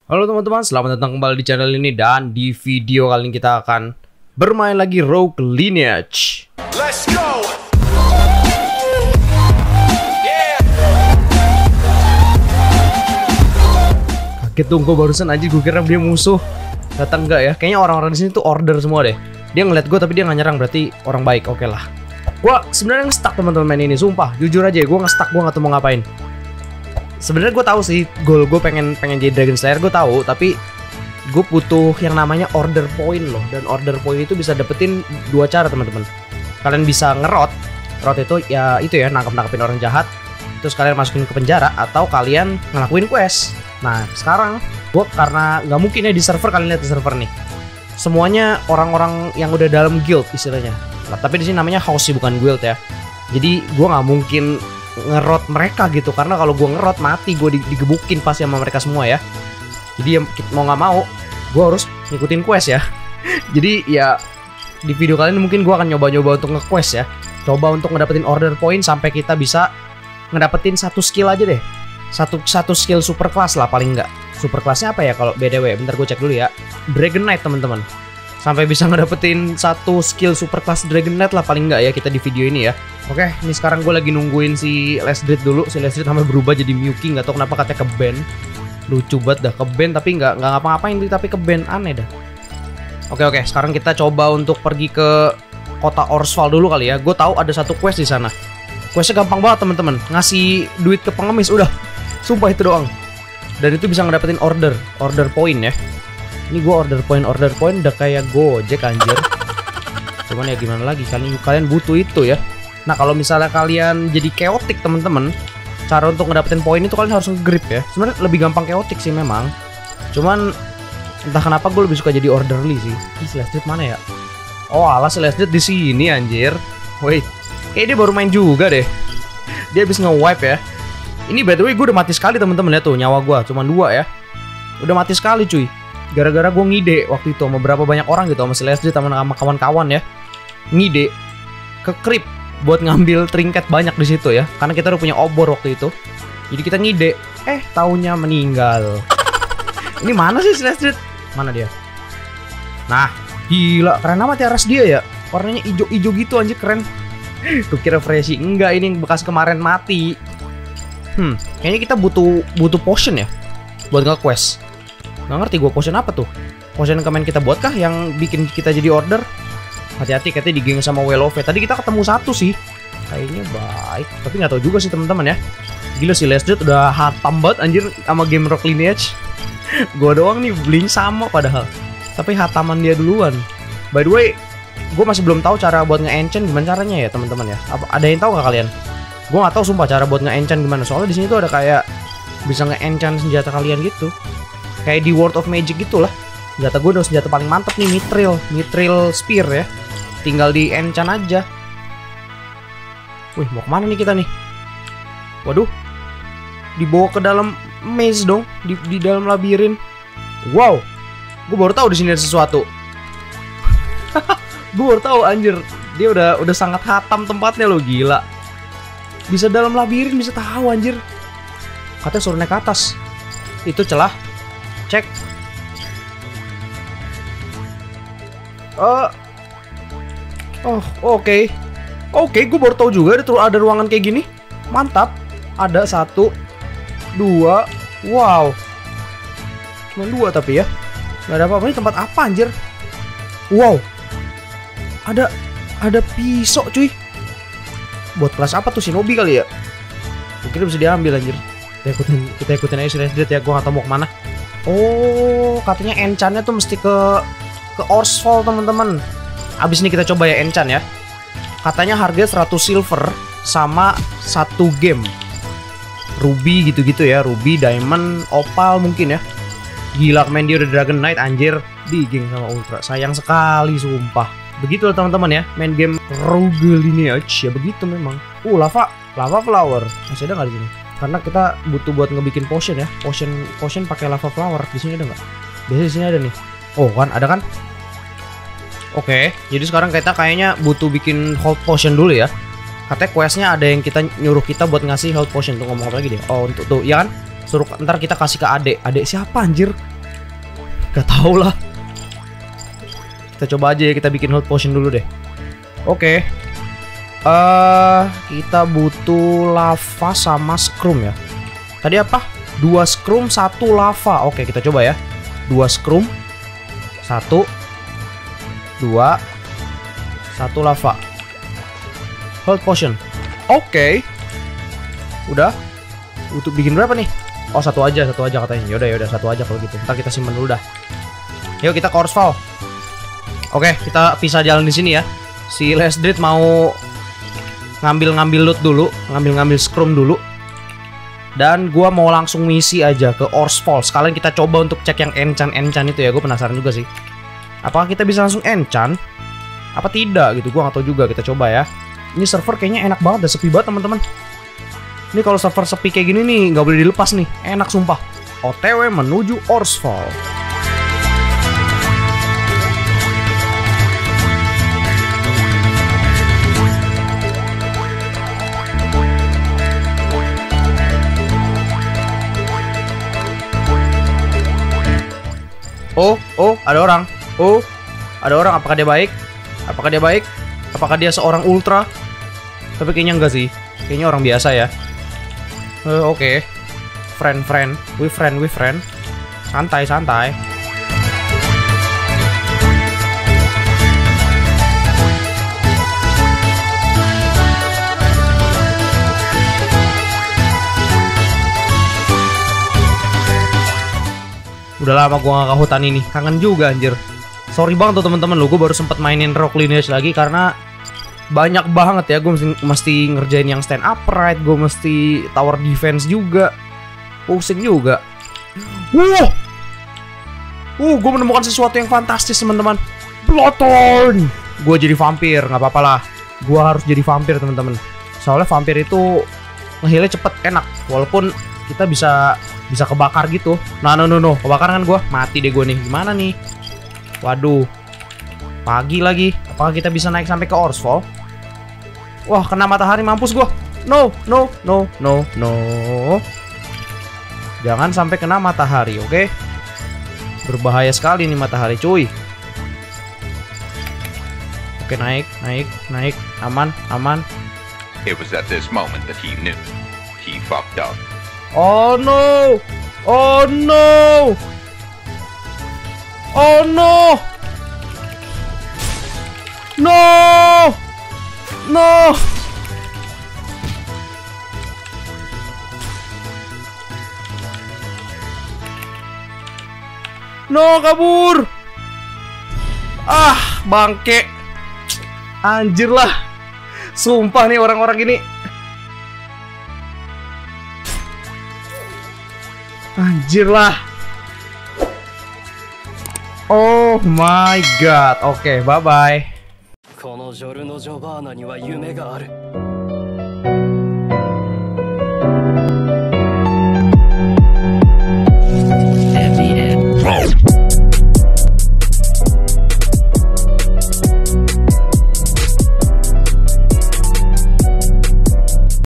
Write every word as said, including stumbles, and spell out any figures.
Halo teman-teman, selamat datang kembali di channel ini. Dan di video kali ini kita akan bermain lagi Rogue Lineage. Let's go! Yeah. Kaget dong gue barusan aja, gue kira dia musuh. Datang enggak ya? Kayaknya orang-orang di sini tuh order semua deh. Dia ngeliat gue tapi dia nggak nyerang, berarti orang baik. Oke lah. Gue sebenarnya nge-stuck teman-teman main ini, sumpah. Jujur aja, gue nge-stuck, gue nggak tahu mau ngapain. Sebenarnya gue tahu sih goal gue pengen pengen jadi Dragon Slayer, gue tahu, tapi gue butuh yang namanya order point loh. Dan order point itu bisa dapetin dua cara teman-teman. Kalian bisa ngerot, rot itu ya itu ya nangkep nangkepin orang jahat, terus kalian masukin ke penjara, atau kalian ngelakuin quest. Nah sekarang gue karena nggak mungkin ya di server, kalian lihat di server nih semuanya orang-orang yang udah dalam guild istilahnya. Nah, tapi di sini namanya house sih, bukan guild ya. Jadi gue nggak mungkin ngerot mereka gitu, karena kalau gue ngerot mati gue digebukin pasti sama mereka semua ya. Jadi ya, mau nggak mau gue harus ngikutin quest ya. Jadi ya di video kali ini mungkin gue akan nyoba-nyoba untuk nge-quest ya, coba untuk ngedapetin order point sampai kita bisa ngedapetin satu skill aja deh, satu satu skill super class lah paling nggak. Super classnya apa ya kalau B D W, bentar gue cek dulu ya. Dragon Knight teman-teman, sampai bisa ngedapetin satu skill super class Dragon Knight lah paling nggak ya kita di video ini ya. Oke, ini sekarang gue lagi nungguin si Lesdrit dulu. Si Lesdrit sampai berubah jadi Mewking, nggak tahu kenapa, katanya ke-ban. Lucu banget dah, ke-ban tapi nggak nggak ngapa-ngapain, tapi ke-ban, aneh dah. Oke oke, sekarang kita coba untuk pergi ke kota Orsval dulu kali ya. Gue tahu ada satu quest di sana. Questnya gampang banget teman-teman, ngasih duit ke pengemis udah. Sumpah itu doang. Dan itu bisa ngedapetin order, order point ya. Ini gue order point, order point udah kayak Gojek anjir. Cuman ya gimana lagi, kalian kalian butuh itu ya. Nah kalau misalnya kalian jadi chaotic teman-teman, cara untuk ngedapetin poin itu kalian harus nge-grip ya. Sebenarnya lebih gampang chaotic sih memang. Cuman entah kenapa gue lebih suka jadi orderly sih. Ini Celestial mana ya? Oh alah, Celestial di sini anjir. Wait, kayak dia baru main juga deh. Dia habis nge-wipe ya. Ini by the way gue udah mati sekali teman-teman ya, tuh nyawa gue cuma dua ya. Udah mati sekali cuy. Gara-gara gue ngide waktu itu sama beberapa banyak orang gitu, sama Celestial sama kawan-kawan ya. Ngide ke creep buat ngambil trinket banyak di situ ya, karena kita udah punya obor waktu itu. Jadi kita ngide, eh taunya meninggal. Ini mana sih Celestial? Mana dia? Nah, gila keren amat ya ras dia ya. Warnanya hijau-hijau gitu anjir, keren. Tuh kira Freshy, enggak, ini bekas kemarin mati. Hmm, kayaknya kita butuh butuh potion ya buat nge-quest. Nggak ngerti gue potion apa tuh. Potion kemen kita buat kah yang bikin kita jadi order? Hati-hati, katanya di geng sama Welove. Tadi kita ketemu satu sih, kayaknya baik, tapi nggak tahu juga sih teman-teman ya. Gila si Lesdrit udah hatam banget anjir sama game Rogue Lineage. Gue doang nih bling sama padahal, tapi hataman dia duluan. By the way, gue masih belum tahu cara buat nge-enchant gimana caranya ya teman-teman ya. Apa ada yang tahu nggak kalian? Gue nggak tahu sumpah cara buat nge-enchant gimana. Soalnya di sini tuh ada kayak bisa nge-enchant senjata kalian gitu, kayak di World of Magic gitulah. Senjata gue udah senjata paling mantep nih, Mithril, Mithril Spear ya. Tinggal di enchant aja. Wih, mau kemana nih kita nih? Waduh, dibawa ke dalam maze dong, di, di dalam labirin. Wow, gue baru tahu di sini ada sesuatu. Gue baru tahu anjir, dia udah udah sangat hatam tempatnya loh, gila. Bisa dalam labirin, bisa tahu anjir. Katanya suruh naik ke atas. Itu celah. Cek. Uh, oh, oke, okay. Oke, okay, gue baru tahu juga ada, ada ruangan kayak gini. Mantap. Ada satu, dua, wow. Cuma dua tapi ya. Gak ada apa-apa. Ini tempat apa anjir? Wow. Ada, ada pisau cuy. Buat kelas apa tuh, shinobi kali ya? Mungkin bisa diambil anjir. Kita ikutin, kita ikutin aja si Lesdrit ya. Gue gak tau mau kemana. Oh, katanya enchantnya tuh mesti ke ke Orsval teman-teman. Abis ini kita coba ya enchant ya. Katanya harga seratus silver sama satu game. Ruby gitu-gitu ya, Ruby, Diamond, Opal mungkin ya. Gila, main dia udah Dragon Knight anjir. Di geng sama Ultra. Sayang sekali sumpah. Begitu loh teman-teman ya, main game Rogue Lineage ya begitu memang. Uh, lava, lava flower. Masih ada nggak di sini? Karena kita butuh buat ngebikin potion ya. Potion potion pakai lava flower. Di sini ada nggak? Biasanya di sini ada nih. Oh kan, ada kan? Oke, jadi sekarang kita kayaknya butuh bikin hold potion dulu ya. Katanya questnya ada yang kita nyuruh kita buat ngasih hold potion. Tuh ngomong apa lagi deh? Oh untuk tuh, ya kan? Suruh ntar kita kasih ke adek. Adek siapa anjir? Gak tau lah. Kita coba aja ya, kita bikin health potion dulu deh. Oke. Okay. Uh, kita butuh lava sama scrum ya. Tadi apa? Dua scrum, satu lava. Oke, okay, kita coba ya. Dua scrum, satu, dua, satu lava. Health potion. Oke. Okay. Udah. Untuk bikin berapa nih? Oh, satu aja, satu aja katanya. Yaudah, yaudah, satu aja kalau gitu. Ntar kita simpen dulu dah. Yuk kita ke Horsefall. Oke, kita pisah jalan di sini ya. Si Lesdrit mau ngambil-ngambil loot dulu, ngambil-ngambil scrum dulu. Dan gua mau langsung misi aja ke Horsefall. Sekalian kita coba untuk cek yang enchant-enchant itu ya. Gue penasaran juga sih. Apakah kita bisa langsung enchant? Apa tidak gitu? Gua nggak tahu juga. Kita coba ya. Ini server kayaknya enak banget, udah sepi banget teman-teman. Ini kalau server sepi kayak gini nih nggak boleh dilepas nih. Enak sumpah. O T W menuju Horsefall. Oh, oh, ada orang. Oh, ada orang. Apakah dia baik? Apakah dia baik? Apakah dia seorang ultra? Tapi kayaknya enggak sih. Kayaknya orang biasa ya. Uh, Oke. Okay. Friend, friend. We friend, we friend. Santai, santai. Udah lama gua gak ke hutan ini, kangen juga anjir. Sorry banget tuh teman-teman lo, gue baru sempet mainin Rock Lineage lagi karena banyak banget ya. Gue mesti, mesti ngerjain yang stand upright, gue mesti tower defense juga, pusing juga. Wuh, uh, gue menemukan sesuatu yang fantastis teman-teman. Bloodthorn. Gue jadi vampir, nggak apa-apa lah. Gue harus jadi vampir teman-teman. Soalnya vampir itu ngehilnya cepet, enak. Walaupun kita bisa bisa kebakar gitu. Nah, no, no, no, kebakar kan gue, mati deh gue nih. Gimana nih? Waduh, pagi lagi. Apakah kita bisa naik sampai ke Horsefall? Wah, kena matahari, mampus gue. No, no, no, no, no. Jangan sampai kena matahari, oke? Okay? Berbahaya sekali nih matahari, cuy. Oke, naik, naik, naik, aman, aman. It was at this moment that he knew he fucked up. Oh no! Oh no! Oh no! No! No! No, kabur! Ah, bangke. Anjir lah. Sumpah nih orang-orang ini. Anjir lah. Oh my god. Oke, okay, bye-bye. このジョルノ・ジョバーナには夢がある。